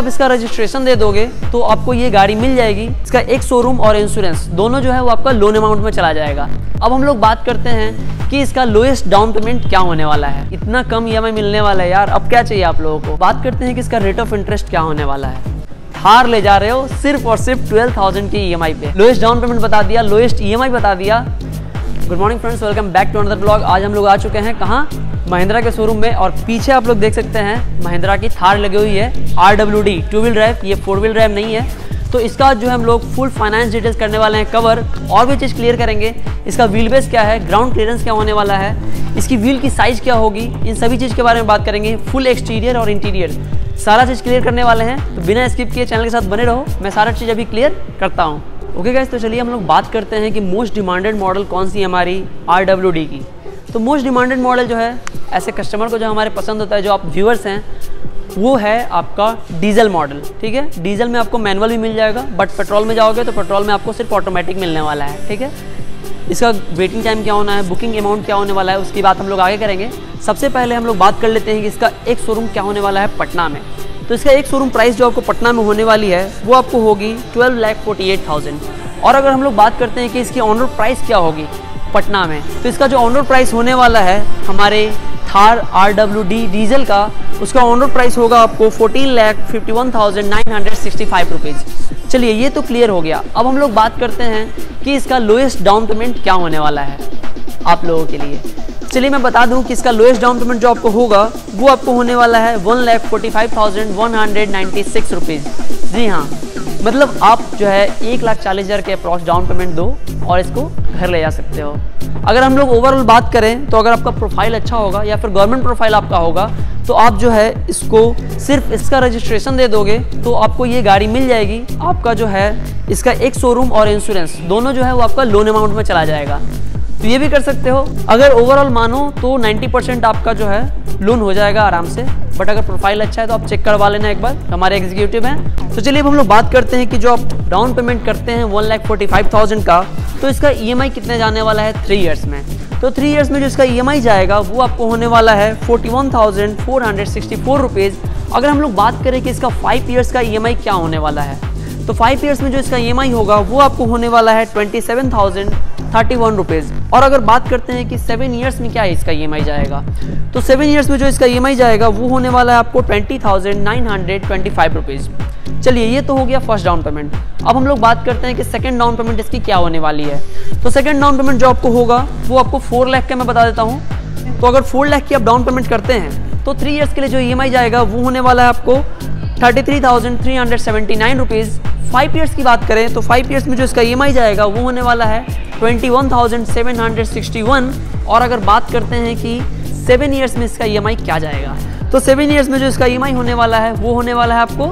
आप इसका रजिस्ट्रेशन दे दोगे तो आपको ये गाड़ी मिल जाएगी। इसका एक शोरूम और इंश्योरेंस दोनों जो है वो आपका लोन अमाउंट में चला जाएगा। अब हम लोग बात करते हैं कि इसका लोएस्ट डाउन पेमेंट क्या होने वाला है। इतना कम ईएमआई मिलने वाला है यार, अब क्या चाहिए आप लोगों को। बात करते हैं कि इसका रेट ऑफ इंटरेस्ट क्या होने वाला है। थार ले जा रहे हो सिर्फ और सिर्फ 12,000 की ईएमआई पे। लोएस्ट डाउन पेमेंट बता दिया, लोएस्ट ईएमआई बता दिया। Good morning friends, welcome back to another blog. आज हम लोग आ चुके हैं कहाँ, महिंद्रा के शोरूम में। और पीछे आप लोग देख सकते हैं महिंद्रा की थार लगी हुई है RWD 2 व्हील ड्राइव, ये 4 व्हील ड्राइव नहीं है। तो इसका जो है हम लोग फुल फाइनेंस डिटेल्स करने वाले हैं कवर, और भी चीज़ क्लियर करेंगे। इसका व्हील बेस क्या है, ग्राउंड क्लियरेंस क्या होने वाला है, इसकी व्हील की साइज़ क्या होगी, इन सभी चीज़ के बारे में बात करेंगे। फुल एक्सटीरियर और इंटीरियर सारा चीज़ क्लियर करने वाले हैं। तो बिना स्किप किए चैनल के साथ बने रहो, मैं सारा चीज़ अभी क्लियर करता हूँ। ओके गाइस, तो चलिए हम लोग बात करते हैं कि मोस्ट डिमांडेड मॉडल कौन सी है हमारी RWD की। तो मोस्ट डिमांडेड मॉडल जो है, ऐसे कस्टमर को जो हमारे पसंद होता है, जो आप व्यूअर्स हैं, वो है आपका डीजल मॉडल। ठीक है, डीजल में आपको मैनुअल भी मिल जाएगा, बट पेट्रोल में जाओगे तो पेट्रोल में आपको सिर्फ ऑटोमेटिक मिलने वाला है। ठीक है, इसका वेटिंग टाइम क्या होना है, बुकिंग अमाउंट क्या होने वाला है, उसकी बात हम लोग आगे करेंगे। सबसे पहले हम लोग बात कर लेते हैं कि इसका एक शोरूम क्या होने वाला है पटना में। तो इसका एक शोरूम प्राइस जो आपको पटना में होने वाली है वो आपको होगी 12,48,000। और अगर हम लोग बात करते हैं कि इसकी ऑन रोड प्राइस क्या होगी पटना में, तो इसका जो ऑन रोड प्राइस होने वाला है हमारे थार RWD डीजल का, उसका ऑन रोड प्राइस होगा आपको 14,51,965 रुपीज़। चलिए ये तो क्लियर हो गया। अब हम लोग बात करते हैं कि इसका लोएस्ट डाउन पेमेंट क्या होने वाला है आप लोगों के लिए। चलिए मैं बता दूं कि इसका लोएस्ट डाउन पेमेंट जो आपको होगा वो आपको होने वाला है 1,45,196 रुपीज़। जी हाँ, मतलब आप जो है 1,40,000 के अप्रॉक्स डाउन पेमेंट दो और इसको घर ले जा सकते हो। अगर हम लोग ओवरऑल बात करें तो अगर आपका प्रोफाइल अच्छा होगा या फिर गवर्नमेंट प्रोफाइल आपका होगा तो आप जो है इसको सिर्फ इसका रजिस्ट्रेशन दे दोगे तो आपको ये गाड़ी मिल जाएगी। आपका जो है इसका एक शोरूम और इंश्योरेंस दोनों जो है वो आपका लोन अमाउंट में चला जाएगा। तो ये भी कर सकते हो। अगर ओवरऑल मानो तो 90% आपका जो है लोन हो जाएगा आराम से, बट अगर प्रोफाइल अच्छा है तो आप चेक करवा लेना एक बार, हमारे एग्जीक्यूटिव हैं। तो चलिए अब हम लोग बात करते हैं कि जो आप डाउन पेमेंट करते हैं 1,45,000 का, तो इसका EMI कितने जाने वाला है 3 ईयर्स में। तो 3 ईयर्स में जो इसका EMI जाएगा वो आपको होने वाला है 41,464 रुपीज़। अगर हम लोग बात करें कि इसका 5 ईयर्स का EMI क्या होने वाला है, तो 5 ईयर्स में जो इसका EMI होगा वो आपको होने वाला है 27,031 रुपीज़। और अगर बात करते हैं कि 7 ईयर्स में क्या है इसका EMI जाएगा, तो 7 ईयर्स में जो इसका EMI जाएगा वो होने वाला है आपको 20,925 रुपीज़। चलिए ये तो हो गया फर्स्ट डाउन पेमेंट। अब हम लोग बात करते हैं कि सेकंड डाउन पेमेंट इसकी क्या होने वाली है। तो सेकंड डाउन पेमेंट जो आपको होगा वो आपको 4 लाख का मैं बता देता हूँ। तो अगर 4 लाख की आप डाउन पेमेंट करते हैं तो 3 ईयर्स के लिए जो EMI जाएगा वो होने वाला है आपको 33,379 रुपीज़। 5 ईयर्स की बात करें तो 5 ईयर्स में जो इसका EMI जाएगा वो होने वाला है 21,761। और अगर बात करते हैं कि 7 ईयर्स में इसका EMI क्या जाएगा, तो 7 ईयर्स में जो इसका EMI होने वाला है वो होने वाला है आपको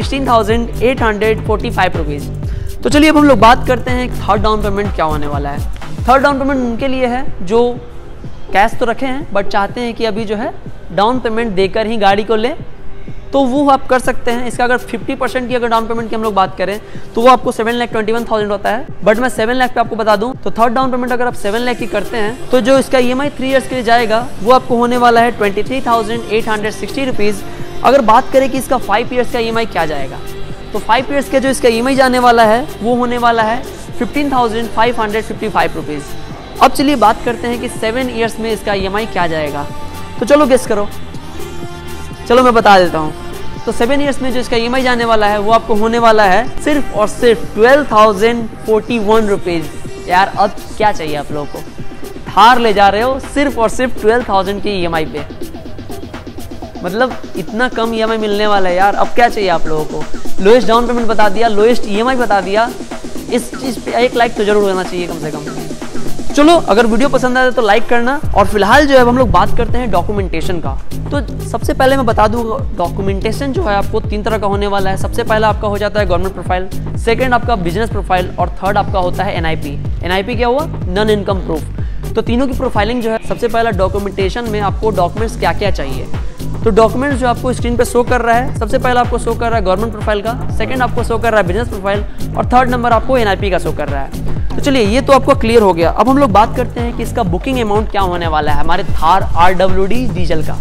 16,845 रुपीज़। तो चलिए अब हम लोग बात करते हैं थर्ड डाउन पेमेंट क्या होने वाला है। थर्ड डाउन पेमेंट उनके लिए है जो कैश तो रखे हैं बट चाहते हैं कि अभी जो है डाउन पेमेंट देकर ही गाड़ी को ले, तो वो आप कर सकते हैं। इसका अगर 50% की अगर डाउन पेमेंट की हम लोग बात करें तो वो आपको 7,21,000 होता है, बट मैं 7 लाख पे आपको बता दूं तो थर्ड डाउन पेमेंट अगर आप 7 लाख की करते हैं तो जो इसका EMI 3 ईयर्स के लिए जाएगा वो आपको होने वाला है 23,860 रुपीज़। अगर बात करें कि इसका 5 ईयर्स का EMI क्या जाएगा, तो 5 ईयर्स का जो इसका EMI जाने वाला है वो होने वाला है 15,555 रुपीज़। अब चलिए बात करते हैं कि 7 ईयर्स में इसका EMI क्या जाएगा। तो चलो गेस करो, चलो मैं बता देता हूँ। तो 7 ईयर्स में जो इसका EMI जाने वाला है वो आपको होने वाला है सिर्फ और सिर्फ 12,041 रुपीज़। यार अब क्या चाहिए आप लोगों को, थार ले जा रहे हो सिर्फ और सिर्फ 12,000 की EMI पे, मतलब इतना कम EMI मिलने वाला है यार, अब क्या चाहिए आप लोगों को। लोएस्ट डाउन पेमेंट बता दिया, लोएस्ट EMI बता दिया, इस चीज़ पे 1 लाइक तो जरूर होना चाहिए कम से कम। चलो अगर वीडियो पसंद आए तो लाइक करना। और फिलहाल जो है हम लोग बात करते हैं डॉक्यूमेंटेशन का। तो सबसे पहले मैं बता दूं डॉक्यूमेंटेशन जो है आपको 3 तरह का होने वाला है। सबसे पहला आपका हो जाता है गवर्नमेंट प्रोफाइल, सेकंड आपका बिजनेस प्रोफाइल और थर्ड आपका होता है NIP। NIP क्या हुआ, नॉन इनकम प्रूफ। तो तीनों की प्रोफाइलिंग जो है, सबसे पहला डॉक्यूमेंटेशन में आपको डॉक्यूमेंट्स क्या क्या चाहिए। तो डॉक्यूमेंट्स जो आपको स्क्रीन पे शो कर रहा है, सबसे पहला आपको शो कर रहा है गवर्नमेंट प्रोफाइल का, सेकंड आपको शो कर रहा है बिजनेस प्रोफाइल और थर्ड नंबर आपको NIP का शो कर रहा है। तो चलिए ये तो आपको क्लियर हो गया। अब हम लोग बात करते हैं कि इसका बुकिंग अमाउंट क्या होने वाला है हमारे थार RWD डीजल का।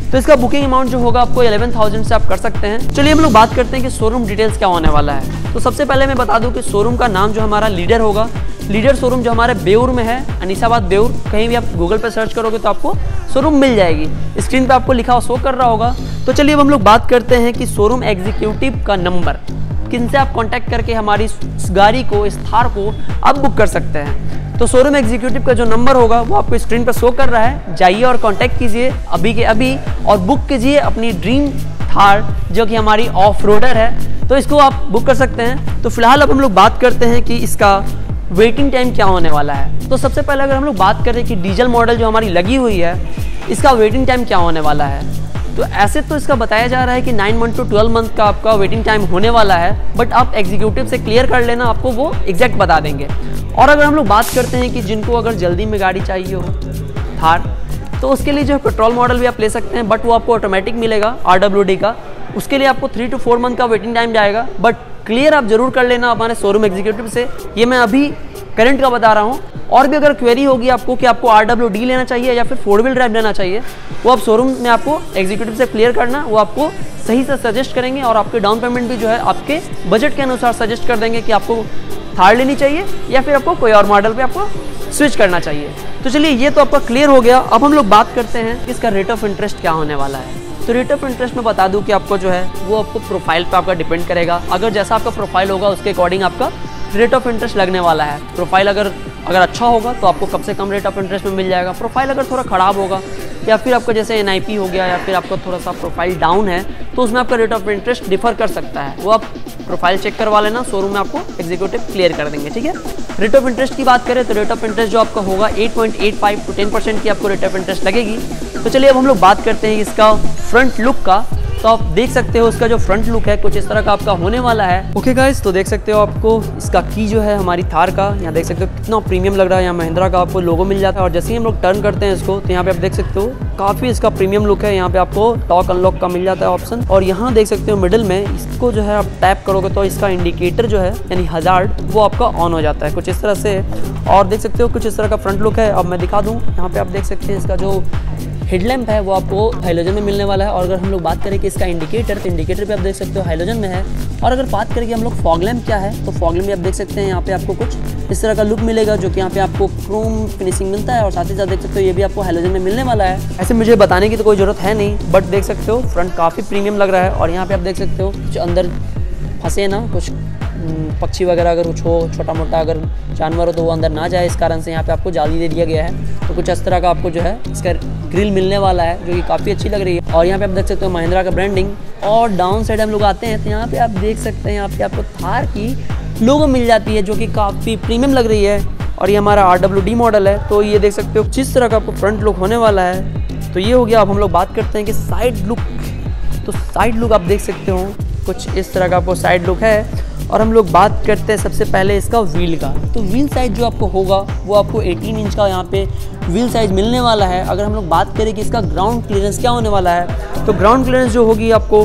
तो इसका बुकिंग अमाउंट जो होगा आपको 11,000 से आप कर सकते हैं। चलिए हम लोग बात करते हैं कि शोरूम डिटेल्स क्या होने वाला है। तो सबसे पहले मैं बता दूं कि शोरूम का नाम जो हमारा लीडर होगा, लीडर शोरूम जो हमारे बेउर में है, अनीसाबाद बेउर, कहीं भी आप गूगल पर सर्च करोगे तो आपको शोरूम मिल जाएगी। स्क्रीन पे आपको लिखा शो कर रहा होगा। तो चलिए अब हम लोग बात करते हैं कि शोरूम एग्जीक्यूटिव का नंबर, किनसे आप कांटेक्ट करके हमारी इस गाड़ी को, इस थार को आप बुक कर सकते हैं। तो शोरूम एग्जीक्यूटिव का जो नंबर होगा वो आपको स्क्रीन पर शो कर रहा है। जाइए और कांटेक्ट कीजिए अभी के अभी और बुक कीजिए अपनी ड्रीम थार, जो कि हमारी ऑफ रोडर है, तो इसको आप बुक कर सकते हैं। तो फिलहाल अब हम लोग बात करते हैं कि इसका वेटिंग टाइम क्या होने वाला है। तो सबसे पहले अगर हम लोग बात करें कि डीजल मॉडल जो हमारी लगी हुई है, इसका वेटिंग टाइम क्या होने वाला है, तो ऐसे तो इसका बताया जा रहा है कि 9 मंथ टू 12 मंथ का आपका वेटिंग टाइम होने वाला है, बट आप एग्जीक्यूटिव से क्लियर कर लेना, आपको वो एग्जैक्ट बता देंगे। और अगर हम लोग बात करते हैं कि जिनको अगर जल्दी में गाड़ी चाहिए हो थार, तो उसके लिए जो है पेट्रोल मॉडल भी आप ले सकते हैं, बट वो आपको ऑटोमेटिक मिलेगा RWD का। उसके लिए आपको 3 to 4 मंथ का वेटिंग टाइम जाएगा, बट क्लियर आप जरूर कर लेना हमारे शोरूम एग्जीक्यूटिव से। ये मैं अभी करंट का बता रहा हूँ। और भी अगर क्वेरी होगी आपको कि आपको RWD लेना चाहिए या फिर 4 व्हील ड्राइव लेना चाहिए, वो आप शोरूम में आपको एग्जीक्यूटिव से क्लियर करना, वो आपको सही से सजेस्ट करेंगे और आपके डाउन पेमेंट भी जो है आपके बजट के अनुसार सजेस्ट कर देंगे कि आपको थार लेनी चाहिए या फिर आपको कोई और मॉडल पे आपको स्विच करना चाहिए। तो चलिए ये तो आपका क्लियर हो गया। अब हम लोग बात करते हैं कि इसका रेट ऑफ इंटरेस्ट क्या होने वाला है। तो रेट ऑफ इंटरेस्ट में बता दूं कि आपको जो है वो आपको प्रोफाइल पे आपका डिपेंड करेगा। अगर जैसा आपका प्रोफाइल होगा उसके अकॉर्डिंग आपका रेट ऑफ इंटरेस्ट लगने वाला है। प्रोफाइल अगर अच्छा होगा तो आपको कम से कम रेट ऑफ इंटरेस्ट में मिल जाएगा। प्रोफाइल अगर थोड़ा ख़राब होगा या फिर आपका जैसे NIP हो गया या फिर आपका थोड़ा सा प्रोफाइल डाउन है, तो उसमें आपका रेट ऑफ इंटरेस्ट डिफर कर सकता है। वो आप प्रोफाइल चेक करवा लेना, शोरूम में आपको एग्जीक्यूटिव क्लियर कर देंगे, ठीक है। रेट ऑफ इंटरेस्ट की बात करें तो रेट ऑफ इंटरेस्ट जो आपका होगा 8.85 to 10% की आपको रेट ऑफ इंटरेस्ट लगेगी। तो चलिए अब हम लोग बात करते हैं इसका फ्रंट लुक का। तो आप देख सकते हो उसका जो फ्रंट लुक है कुछ इस तरह का आपका होने वाला है। ओके गाइस, तो देख सकते हो आपको इसका की जो है हमारी थार का, यहाँ देख सकते हो कितना प्रीमियम लग रहा है। यहाँ महिंद्रा का आपको लोगो मिल जाता है और जैसे ही हम लोग टर्न करते हैं इसको तो यहाँ पे आप देख सकते हो काफ़ी इसका प्रीमियम लुक है। यहाँ पे आपको टॉक अनलॉक का मिल जाता है ऑप्शन, और यहाँ देख सकते हो मिडिल में इसको जो है आप टैप करोगे तो इसका इंडिकेटर जो है यानी हजार्ड वो आपका ऑन हो जाता है कुछ इस तरह से। और देख सकते हो कुछ इस तरह का फ्रंट लुक है। अब मैं दिखा दूँ, यहाँ पे आप देख सकते हैं इसका जो हेडलैम्प है वो आपको हाइलोजन में मिलने वाला है। और अगर हम लोग बात करें कि इसका इंडिकेटर, तो इंडिकेटर पे आप देख सकते हो हाइलोजन में है। और अगर बात करें कि हम लोग फॉग लैम्प क्या है, तो फॉग लैम्प भी आप देख सकते हैं यहाँ पे आपको कुछ इस तरह का लुक मिलेगा, जो कि यहाँ पे आपको क्रोम फिनिशिंग मिलता है और साथ ही साथ देख सकते हो ये भी आपको हाइलोजन में मिलने वाला है। ऐसे मुझे बताने की तो कोई ज़रूरत है नहीं, बट देख सकते हो फ्रंट काफ़ी प्रीमियम लग रहा है। और यहाँ पे आप देख सकते हो कुछ अंदर फंसे ना कुछ पक्षी वगैरह अगर कुछ हो, छोटा मोटा अगर जानवर हो तो वो अंदर ना जाए, इस कारण से यहाँ पे आपको जाली दे दिया गया है। तो कुछ इस तरह का आपको जो है इसका ग्रिल मिलने वाला है, जो कि काफ़ी अच्छी लग रही है। और यहाँ पे आप देख सकते हो महिंद्रा का ब्रांडिंग। और डाउन साइड हम लोग आते हैं तो यहाँ पे आप देख सकते हैं यहाँ पे आपको थार की लोगो मिल जाती है, जो कि काफ़ी प्रीमियम लग रही है। और ये हमारा RWD मॉडल है। तो ये देख सकते हो जिस तरह का आपको फ्रंट लुक होने वाला है। तो ये हो गया। अब हम लोग बात करते हैं कि साइड लुक। तो साइड लुक आप देख सकते हो कुछ इस तरह का आपको साइड लुक है। और हम लोग बात करते हैं सबसे पहले इसका व्हील का। तो व्हील साइज जो आपको होगा वो आपको 18 इंच का यहाँ पे व्हील साइज मिलने वाला है। अगर हम लोग बात करें कि इसका ग्राउंड क्लियरेंस क्या होने वाला है, तो ग्राउंड क्लियरेंस जो होगी आपको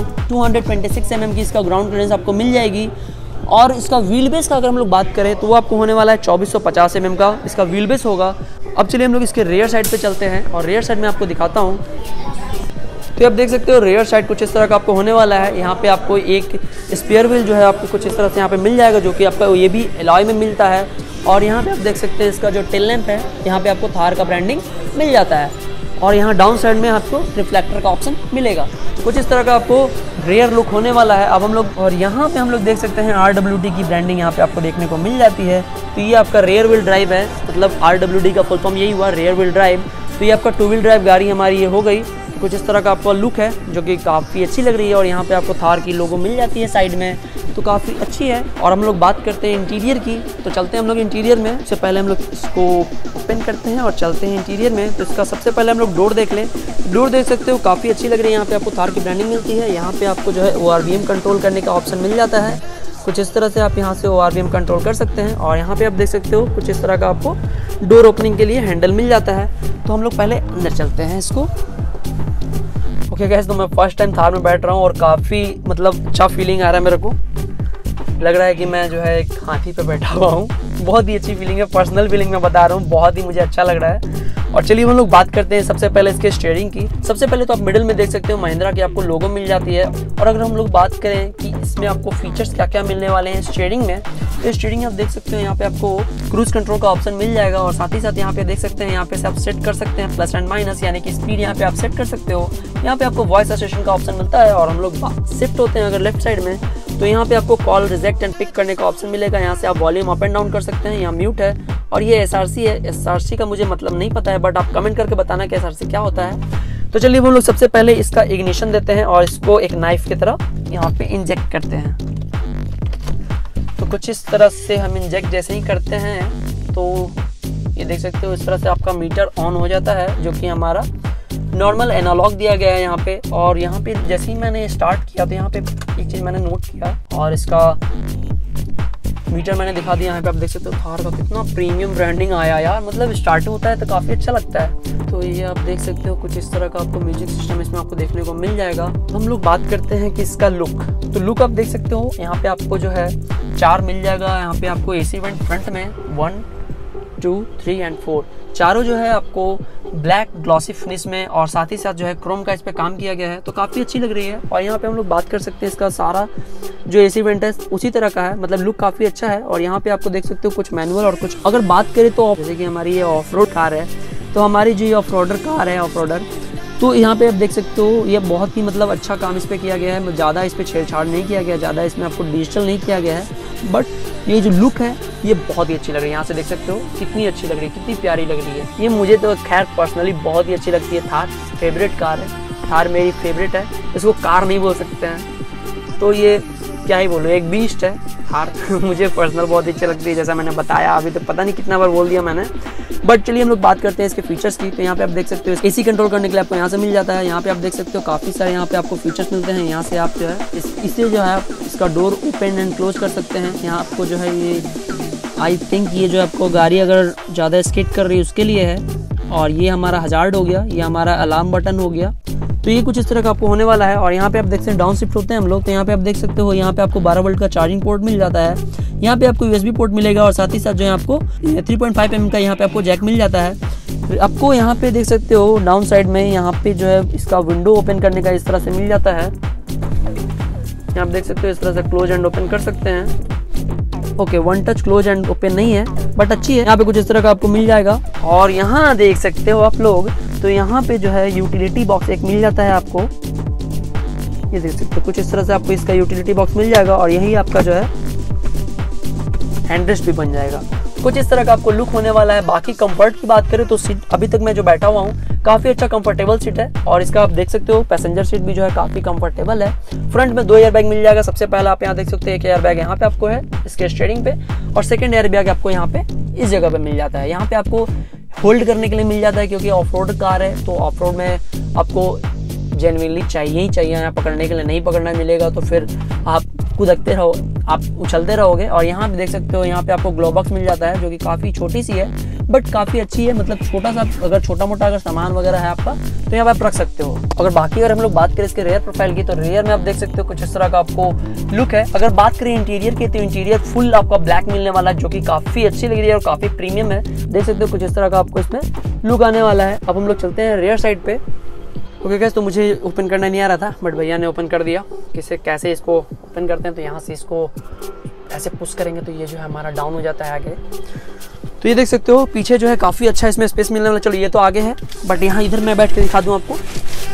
226 mm की इसका ग्राउंड क्लियरेंस आपको मिल जाएगी। और इसका व्हील बेस का अगर हम लोग बात करें तो वो आपको होने वाला है 2450 mm का इसका व्हील बेस होगा। अब चलिए हम लोग इसके रेयर साइड पे चलते हैं और रेयर साइड में आपको दिखाता हूँ। तो आप देख सकते हो रेयर साइड कुछ इस तरह का आपको होने वाला है। यहाँ पे आपको एक स्पेयर व्हील जो है आपको कुछ इस तरह से यहाँ पे मिल जाएगा, जो कि आपका ये भी एलॉय में मिलता है। और यहाँ पे आप देख सकते हैं इसका जो टेल लैंप है, यहाँ पे आपको थार का ब्रांडिंग मिल जाता है। और यहाँ डाउन साइड में आपको रिफ्लेक्टर का ऑप्शन मिलेगा। कुछ इस तरह का आपको रेयर लुक होने वाला है। अब हम लोग और यहाँ पे हम लोग देख सकते हैं RWD की ब्रांडिंग यहाँ पे आपको देखने को मिल जाती है। तो ये आपका रेयर व्हील ड्राइव है, मतलब RWD का फुल फॉर्म यही हुआ, रेयर व्हील ड्राइव। तो ये आपका 2 व्हील ड्राइव गाड़ी हमारी ये हो गई। कुछ इस तरह का आपका लुक है जो कि काफ़ी अच्छी लग रही है। और यहाँ पे आपको थार की लोगो मिल जाती है साइड में, तो काफ़ी अच्छी है। और हम लोग बात करते हैं इंटीरियर की, तो चलते हैं हम लोग इंटीरियर में। इससे पहले हम लोग इसको ओपन करते हैं और चलते हैं इंटीरियर में। तो इसका सबसे पहले हम लोग डोर देख लें। डोर देख सकते हो काफ़ी अच्छी लग रही है। यहाँ पे आपको थार की ब्रांडिंग मिलती है। यहाँ पे आपको जो है ORVM कंट्रोल करने का ऑप्शन मिल जाता है। कुछ इस तरह से आप यहाँ से ORVM कंट्रोल कर सकते हैं। और यहाँ पे आप देख सकते हो कुछ इस तरह का आपको डोर ओपनिंग के लिए हैंडल मिल जाता है। तो हम लोग पहले अंदर चलते हैं इसको। ओके गाइस, तो मैं फर्स्ट टाइम थार में बैठ रहा हूँ और काफ़ी मतलब अच्छा फीलिंग आ रहा है मेरे को। लग रहा है कि मैं जो है एक हाथी पे बैठा हुआ हूँ। बहुत ही अच्छी फीलिंग है, पर्सनल फीलिंग मैं बता रहा हूँ, बहुत ही मुझे अच्छा लग रहा है। और चलिए हम लोग बात करते हैं सबसे पहले इसके स्टीयरिंग की। सबसे पहले तो आप मिडिल में देख सकते हो महिंद्रा की आपको लोगो मिल जाती है। और अगर हम लोग बात करें कि इसमें आपको फीचर्स क्या क्या मिलने वाले हैं स्टीयरिंग में, तो स्टीयरिंग आप देख सकते हो यहाँ पे आपको क्रूज कंट्रोल का ऑप्शन मिल जाएगा। और साथ ही साथ यहाँ पे देख सकते हैं यहाँ पे से आप सेट कर सकते हैं प्लस एंड माइनस, यानी कि स्पीड यहाँ पे आप सेट कर सकते हो। यहाँ पे आपको वॉइस असिस्टेंट का ऑप्शन मिलता है। और हम लोग शिफ्ट होते हैं अगर लेफ्ट साइड में, तो यहाँ पे आपको कॉल रिजेक्ट एंड पिक करने का ऑप्शन मिलेगा। यहाँ से आप वॉल्यूम अप एंड डाउन कर सकते हैं। यहाँ म्यूट है और ये SRC है। SRC का मुझे मतलब नहीं पता है, बट आप कमेंट करके बताना कि SRC क्या होता है। तो चलिए हम लोग सबसे पहले इसका इग्निशन देते हैं और इसको एक नाइफ की तरह यहाँ पे इंजेक्ट करते हैं। तो कुछ इस तरह से हम इंजेक्ट जैसे ही करते हैं तो ये देख सकते हो इस तरह से आपका मीटर ऑन हो जाता है, जो कि हमारा नॉर्मल एनालॉग दिया गया है यहाँ पे। और यहाँ पे जैसे ही मैंने स्टार्ट किया तो यहाँ पे एक चीज़ मैंने नोट किया और इसका मीटर मैंने दिखा दिया। यहाँ पे आप देख सकते हो थार का कितना प्रीमियम ब्रांडिंग आया यार, मतलब स्टार्ट होता है तो काफ़ी अच्छा लगता है। तो ये आप देख सकते हो कुछ इस तरह का आपको म्यूजिक सिस्टम इसमें आपको देखने को मिल जाएगा। हम लोग बात करते हैं कि इसका लुक, तो लुक आप देख सकते हो यहाँ पे आपको जो है 4 मिल जाएगा। यहाँ पे आपको AC वेंट फ्रंट में 1, 2, 3 एंड 4 चारों जो है आपको ब्लैक ग्लॉसी फिनिश में, और साथ ही साथ जो है क्रोम का इस पे काम किया गया है, तो काफ़ी अच्छी लग रही है। और यहाँ पे हम लोग बात कर सकते हैं इसका सारा जो AC वेंट है उसी तरह का है, मतलब लुक काफ़ी अच्छा है। और यहाँ पे आपको देख सकते हो कुछ मैनुअल और कुछ, अगर बात करें तो जैसे कि हमारी ये ऑफ रोड कार है, तो हमारी जो ये ऑफ रोडर कार है ऑफ रोडर, तो यहाँ पे आप देख सकते हो ये बहुत ही मतलब अच्छा काम इस पर किया गया है। ज़्यादा इस पर छेड़छाड़ नहीं किया गया, ज़्यादा इसमें आपको डिजिटल नहीं किया गया है, बट ये जो लुक है ये बहुत ही अच्छी लग रही है। यहाँ से देख सकते हो कितनी अच्छी लग रही है, कितनी प्यारी लग रही है। ये मुझे तो खैर पर्सनली बहुत ही अच्छी लगती है। थार फेवरेट कार है, थार मेरी फेवरेट है, इसको कार नहीं बोल सकते हैं, तो ये क्या ही बोलूँ, एक बीस्ट है थार। मुझे पर्सनल बहुत अच्छी लगती है, जैसा मैंने बताया अभी तो पता नहीं कितना बार बोल दिया मैंने। बट चलिए हम लोग बात करते हैं इसके फीचर्स की। तो यहाँ पे आप देख सकते हो AC कंट्रोल करने के लिए आपको यहाँ से मिल जाता है। यहाँ पे आप देख सकते हो काफ़ी सारे यहाँ पे आपको फीचर्स मिलते हैं। यहाँ से आप जो है इससे जो है आप इसका डोर ओपन एंड क्लोज कर सकते हैं। यहाँ आपको जो है ये आई थिंक ये जो आपको गाड़ी अगर ज़्यादा स्किड कर रही है उसके लिए है। और ये हमारा हजार्ड हो गया, ये हमारा अलार्म बटन हो गया। तो ये कुछ इस तरह का आपको होने वाला है। और यहाँ पे आप देख सकते हैं डाउन शिफ्ट होते हैं हम लोग, तो यहाँ पे आप देख सकते हो यहाँ पे आपको 12 वोल्ट का चार्जिंग पोर्ट मिल जाता है। यहाँ पे आपको USB पोर्ट मिलेगा और साथ ही साथ जो है आपको 3.5 mm का यहाँ पे आपको जैक मिल जाता है। आपको यहाँ पे देख सकते हो डाउन साइड में यहाँ पे जो है इसका विंडो ओपन करने का इस तरह से मिल जाता है। यहाँ आप देख सकते हो इस तरह से क्लोज एंड ओपन कर सकते हैं। Okay, one touch close and open नहीं है बट अच्छी है। यहाँ पे कुछ इस तरह का आपको मिल जाएगा। और यहाँ देख सकते हो आप लोग, तो यहाँ पे जो है यूटिलिटी बॉक्स एक मिल जाता है आपको, ये देख सकते हो कुछ इस तरह से आपको इसका यूटिलिटी बॉक्स मिल जाएगा। और यही आपका जो है हैंडरेस्ट भी बन जाएगा। कुछ इस तरह का आपको लुक होने वाला है। बाकी कंफर्ट की बात करें तो सीट अभी तक मैं जो बैठा हुआ हूँ काफ़ी अच्छा कंफर्टेबल सीट है। और इसका आप देख सकते हो पैसेंजर सीट भी जो है काफ़ी कंफर्टेबल है। फ्रंट में 2 एयर बैग मिल जाएगा। सबसे पहला आप यहाँ देख सकते हैं एक एयर बैग यहाँ पे आपको है इसके स्टीयरिंग पे, और सेकंड एयर बैग आपको यहाँ पे इस जगह पे मिल जाता है। यहाँ पे आपको होल्ड करने के लिए मिल जाता है, क्योंकि ऑफ रोड कार है तो ऑफ रोड में आपको जेन्युइनली चाहिए ही चाहिए, यहाँ पकड़ने के लिए नहीं पकड़ना मिलेगा तो फिर आप कूदकते रहो, आप उछलते रहोगे। और यहाँ पे देख सकते हो यहाँ पे आपको ग्लो बॉक्स मिल जाता है, जो कि काफ़ी छोटी सी है बट काफ़ी अच्छी है। मतलब छोटा सा अगर छोटा मोटा अगर सामान वगैरह है आपका तो यहाँ पे आप रख सकते हो। अगर हम लोग बात करें इसके रेयर प्रोफाइल की, तो रेयर में आप देख सकते हो कुछ इस तरह का आपको लुक है। अगर बात करें इंटीरियर की, तो इंटीरियर फुल आपका ब्लैक मिलने वाला है, जो कि काफ़ी अच्छी लग रही है और काफ़ी प्रीमियम है। देख सकते हो कुछ इस तरह का आपको इसमें लुक आने वाला है। अब हम लोग चलते हैं रेयर साइड पे। ओके गाइस, तो मुझे ओपन करना नहीं आ रहा था बट भैया ने ओपन कर दिया। कैसे इसको ओपन करते हैं, तो यहाँ से इसको ऐसे पुश करेंगे तो ये जो है हमारा डाउन हो जाता है आगे। तो ये देख सकते हो पीछे जो है काफ़ी अच्छा इसमें स्पेस मिलने वाला। चलो ये तो आगे है बट यहाँ इधर मैं बैठ के दिखा दूँ आपको।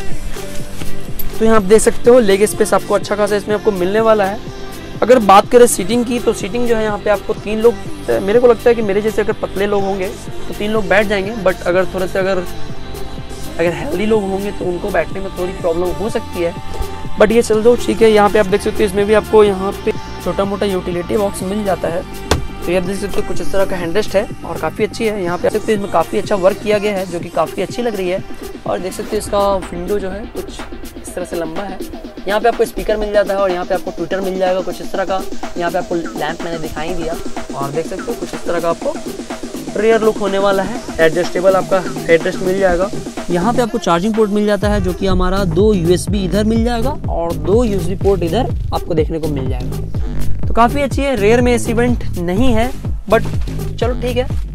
तो यहाँ आप देख सकते हो लेग स्पेस आपको अच्छा खासा इसमें आपको मिलने वाला है। अगर बात करें सीटिंग की, तो सीटिंग जो है यहाँ पे आपको 3 लोग, मेरे को लगता है कि मेरे जैसे अगर पतले लोग होंगे तो 3 लोग बैठ जाएंगे, बट अगर थोड़े से अगर हेल्दी लोग होंगे तो उनको बैठने में थोड़ी प्रॉब्लम हो सकती है। बट ये चल दो ठीक है। यहाँ पे आप देख सकते हो इसमें भी आपको यहाँ पे छोटा मोटा यूटिलिटी बॉक्स मिल जाता है। तो ये आप देख सकते हो कुछ इस तरह का हैंडरेस्ट है और काफ़ी अच्छी है। यहाँ पे आप सकते हो इसमें काफ़ी अच्छा वर्क किया गया है, जो कि काफ़ी अच्छी लग रही है। और देख सकते हो इसका विंडो जो है कुछ इस तरह से लंबा है। यहाँ पे आपको स्पीकर मिल जाता है और यहाँ पे आपको ट्विटर मिल जाएगा कुछ इस तरह का। यहाँ पे आपको लैंप मैंने दिखाई दिया और देख सकते हो कुछ इस तरह का आपको रेयर लुक होने वाला है। एडजस्टेबल आपका हेडरेस्ट मिल जाएगा। यहाँ पे आपको चार्जिंग पोर्ट मिल जाता है, जो कि हमारा 2 USB इधर मिल जाएगा और 2 USB पोर्ट इधर आपको देखने को मिल जाएगा। तो काफ़ी अच्छी है। रेयर में AC वेंट नहीं है बट चलो ठीक है,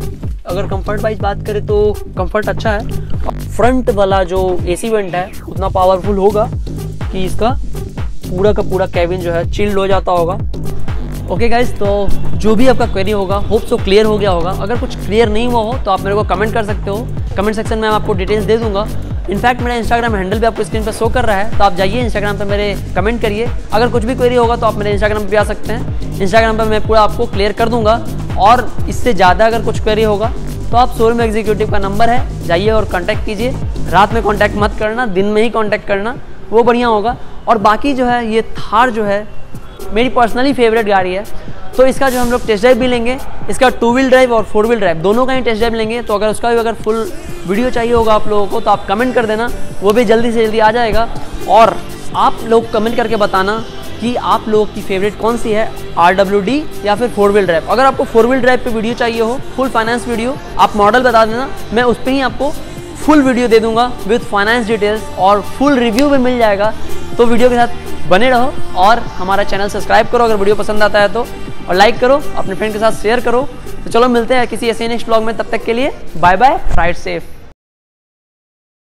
अगर कंफर्ट वाइज बात करें तो कंफर्ट अच्छा है। फ्रंट वाला जो AC वेंट है उतना पावरफुल होगा कि इसका पूरा का पूरा कैबिन जो है चिल्ड हो जाता होगा। ओके गाइज, तो जो भी आपका क्वेरी होगा होप सो क्लियर हो गया होगा। अगर कुछ क्लियर नहीं हुआ हो तो आप मेरे को कमेंट कर सकते हो, कमेंट सेक्शन में मैं आपको डिटेल्स दे दूंगा। इनफैक्ट मेरा इंस्टाग्राम हैंडल भी आपको स्क्रीन पर शो कर रहा है, तो आप जाइए इंस्टाग्राम पर मेरे कमेंट करिए। अगर कुछ भी क्वेरी होगा तो आप मेरे इंस्टाग्राम पर भी आ सकते हैं, इंस्टाग्राम पर मैं पूरा आपको क्लियर कर दूंगा। और इससे ज़्यादा अगर कुछ क्वेरी होगा तो आप शोरूम एग्जीक्यूटिव का नंबर है, जाइए और कॉन्टैक्ट कीजिए। रात में कॉन्टैक्ट मत करना, दिन में ही कॉन्टैक्ट करना, वो बढ़िया होगा। और बाकी जो है ये थार जो है मेरी पर्सनली फेवरेट गाड़ी है, तो इसका जो हम लोग टेस्ट ड्राइव भी लेंगे। इसका 2 व्हील ड्राइव और 4 व्हील ड्राइव दोनों का ही टेस्ट ड्राइव लेंगे। तो अगर उसका भी अगर फुल वीडियो चाहिए होगा आप लोगों को तो आप कमेंट कर देना, वो भी जल्दी से जल्दी आ जाएगा। और आप लोग कमेंट करके बताना कि आप लोगों की फेवरेट कौन सी है, RWD या फिर 4 व्हील ड्राइव। अगर आपको 4 व्हील ड्राइव पे वीडियो चाहिए हो, फुल फाइनेंस वीडियो, आप मॉडल बता देना, मैं उस पर ही आपको फुल वीडियो दे दूंगा विद फाइनेंस डिटेल्स और फुल रिव्यू भी मिल जाएगा। तो वीडियो के साथ बने रहो और हमारा चैनल सब्सक्राइब करो अगर वीडियो पसंद आता है तो, और लाइक करो, अपने फ्रेंड के साथ शेयर करो। तो चलो मिलते हैं किसी ऐसे नेक्स्ट ब्लॉग में, तब तक के लिए बाय बाय, राइड सेफ।